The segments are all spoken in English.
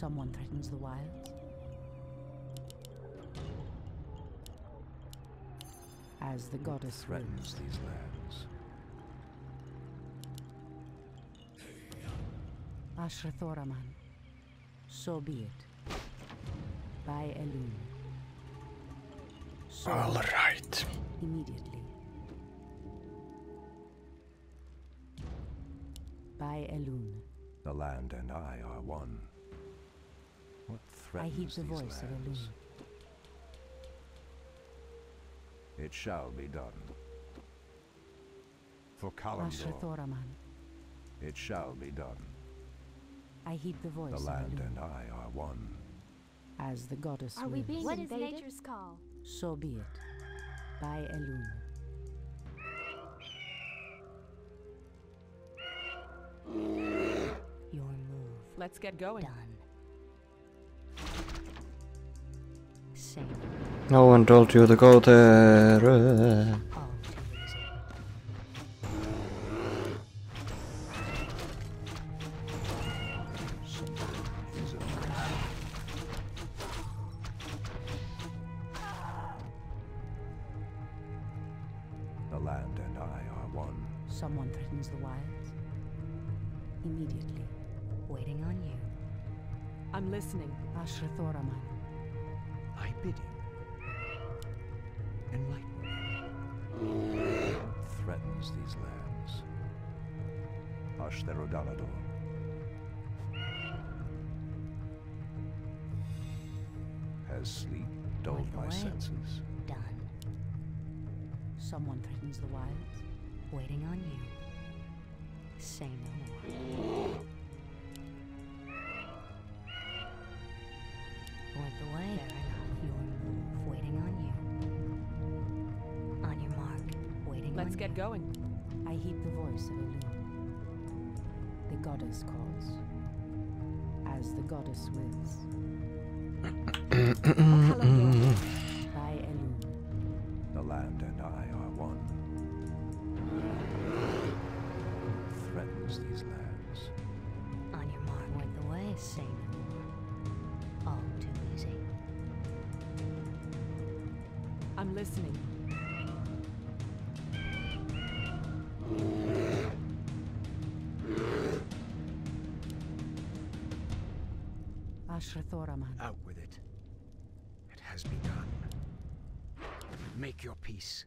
Someone threatens the wilds. As the goddess threatens these lands. Rut'theran. So be it. By Elune. So All right. immediately. By Elune. The land and I are one. What I threatens heed the these voice of lands? Elune. It shall be done. For Kalimdor, Rut'theran. it shall be done. I heed the voice The of land Elune. and I are one. As the goddess Are we wills. being What is invaded? nature's call? So be it. By Elune. Your move. Let's get going. Done. Same. No one told you to go there. All too easy. Is it the land and I are one. Someone threatens the wilds. Immediately. Waiting on you. I'm listening. Rut'theran. I bid you. Enlighten me. Threatens these lands. Rut'theran. Has sleep dulled Wipe my away. senses? Done. Someone threatens the wilds. Waiting on you. Say no more. Point the way. Fair enough. Your move. Waiting on you. On your mark. Waiting Let's on get you. going. I heed the voice of Elune. The goddess calls. As the goddess wills. By Elune. The land and I are one. Threatens these lands. On your mark. Point the way. Say no more. All too easy. I'm listening. Rut'theran. Out with it. It has begun. Make your peace.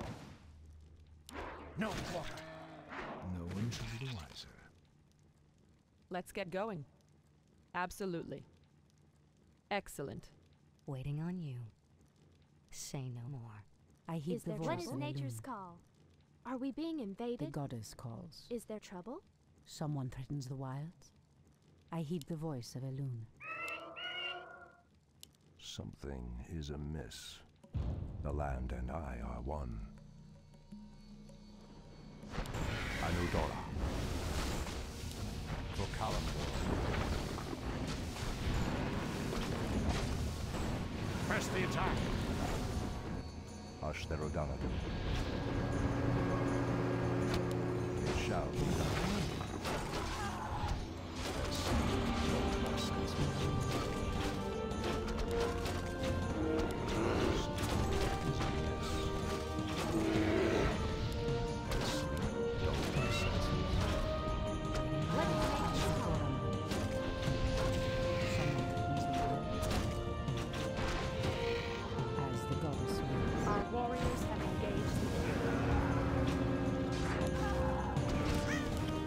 No quarter. No one shall be the wiser. Let's get going. Absolutely. Excellent. Waiting on you. Say no more. I heed Is the there voice What of is Elune. nature's call? Are we being The invaded? goddess calls. Is there trouble? Someone threatens the wilds. I heed the voice of Elune. Something is amiss. The land and I are one. Anudora. For Kalimdor. Press the attack. Rut'theran. It shall be done. As sleep dulled my senses. What is nature's call? As the goddess wills. Our warriors have engaged the enemy.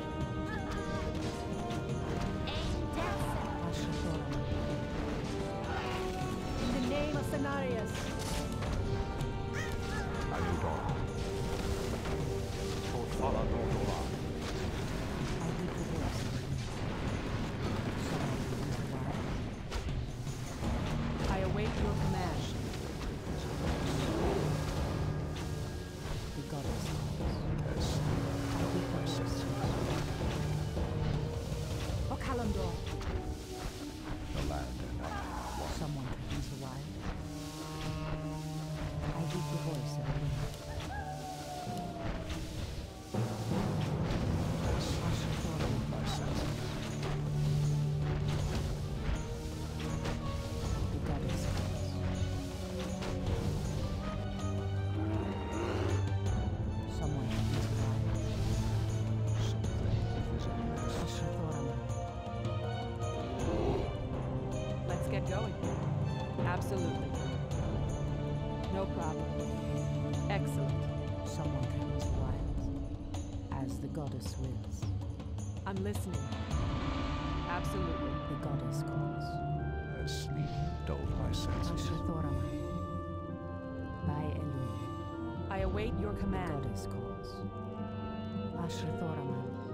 Excellent. Someone threatens the wilds, as the goddess wills. I'm listening. Absolutely. The goddess calls. As sleep dulled my senses. Rut'theran. By Elun. I await your The command. goddess calls. Rut'theran.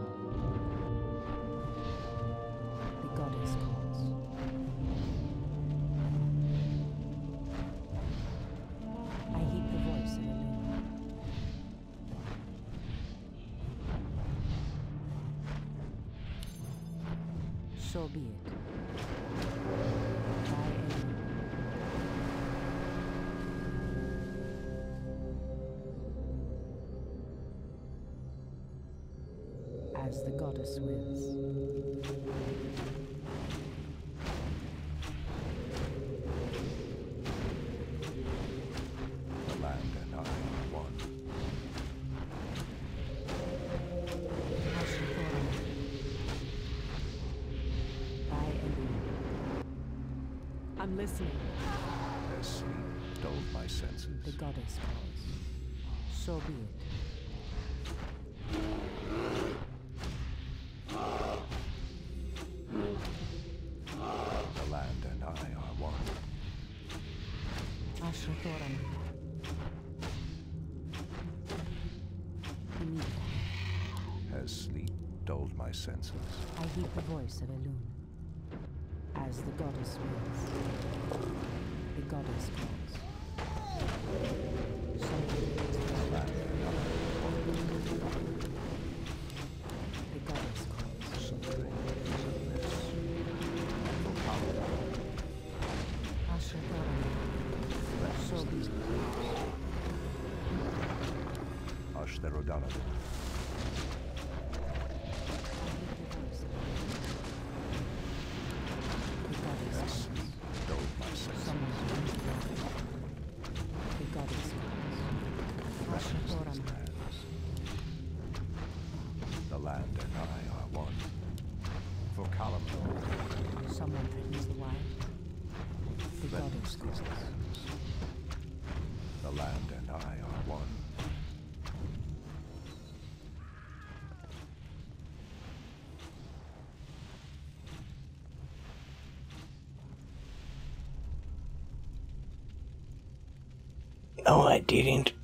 The goddess calls. I heed the voice of Elun. So be it. By Elun. As the goddess wills. The land and I are one. Rut'theran. By Elun. I'm listening. As sleep dulled my senses. The goddess calls. So be it. The land and I are one. Rut'theran. As sleep dulled my senses. I heed the voice of Elun. As the goddess wills. The goddess calls. Something is The land and I are one. the goddess calls. Something is amiss. Rut'theran. So be it. Ashtherodana. The goddess As calls. sleep dulled my senses. Someone to enter the goddess calls. Rut'theran. The land and I are one. For Calamar. Someone threatens the wild. The goddess calls. The land and I are one. No, I didn't.